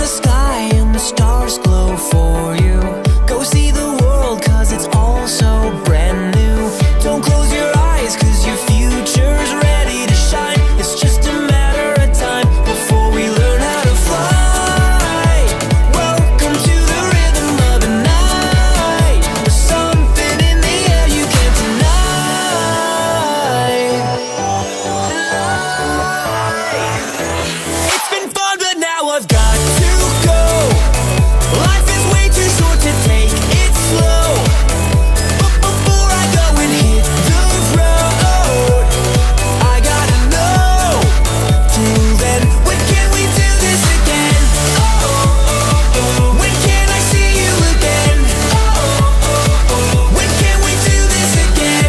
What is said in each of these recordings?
the sky and the stars glow for you. Go see the world, cause it's all so brand new. Don't close your eyes, cause your future's ready to shine. It's just a matter of time before we learn how to fly. Welcome to the rhythm of the night. There's something in the air you can't deny. It's been fun, but now I've got to go. Life is way too short to take it slow. But before I go and hit the road, I gotta know. Till then, when can we do this again? When can I see you again? When can we do this again?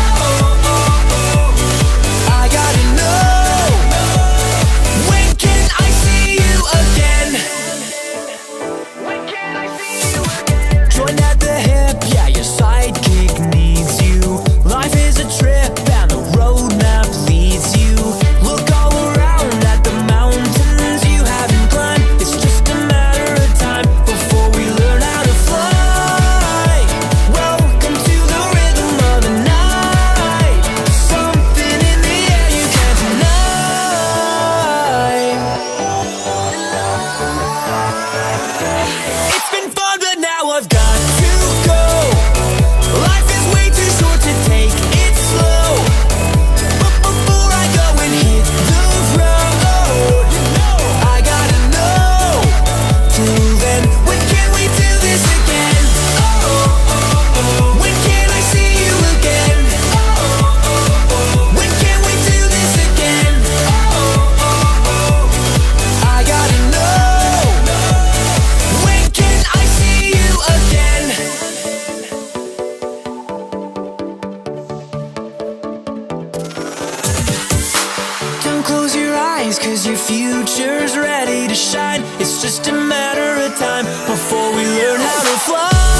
I gotta know. When can I see you again? When can I see you again? Join at the hip, yeah, your sidekick needs you. Life is a trip and the roadmap leads you. Look all around at the mountains you haven't climbed. It's just a matter of time before we learn how to fly. Welcome to the rhythm of the night. Something in the air you can't deny. It's been fun, but now I've got to go. Life is way too short to take it slow. But before I go and hit the road, I gotta know. Till then, when can we do this again? When can I see you again? When can we do this again? I gotta know. When can I see you again? Don't close your eyes, cause your future's ready to shine. It's just a matter of time before we learn how to fly.